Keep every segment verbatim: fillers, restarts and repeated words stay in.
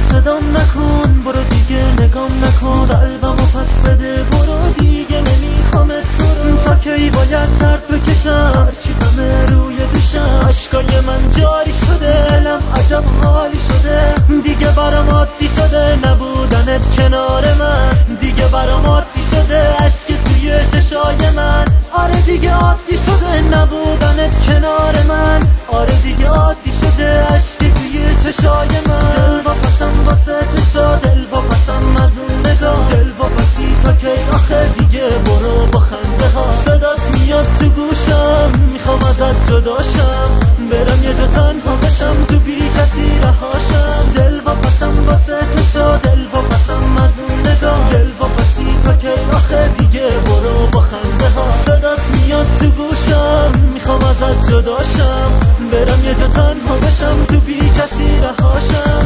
صدام نکن، برو دیگه نگام نکن، قلبمو پس بده برو دیگه، نمیخوامت تو رو. تا کی باید درد بکشم، هرچی غمه روی دوشم، عشقای من جاری شده، دلم عجب حالی شده. دیگه برام عادی شده نبودنت کنار من، دیگه برام عادی شده عشق توی چشای من. آره دیگه عادی شده نبودنت کنار من، آره دیگه عادی شده عشق توی چشای من. دل واپسم واسه چشا، دل واپسم از اون نگاه، دل واپسی تا کی آخه دیگه برو با خنده ها. صدات میاد تو گوشم میخوام ازت جداشم، برم یه جا تنها بشم تو بی کسی رهاشم. دل واپسم واسه چشا، دل واپسم از اون نگاه، دل واپسی تا کی آخه دیگه برو با خنده ها. صدات میاد تو گوشم میخوام ازت جداشم، برم یه جا تنها بشم تو بی کسی رهاشم.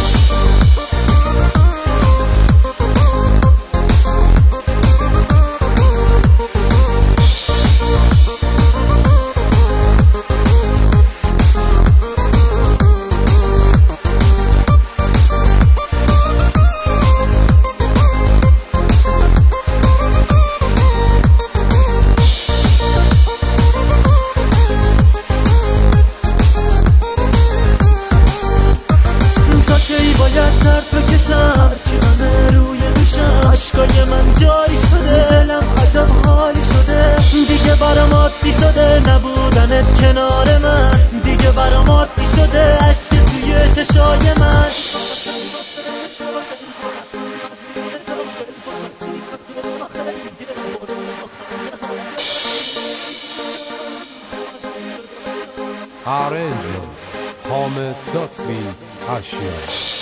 باید درد بکشم، هرچی غمه روی دوشم، عشقای من جاری شده، دلم عجب حالی شده. دیگه برام عادی شده نبودنت کنار من، دیگه برام عادی شده عشق توی چشای من. Arrangements Hamid Datsvi Ashiya.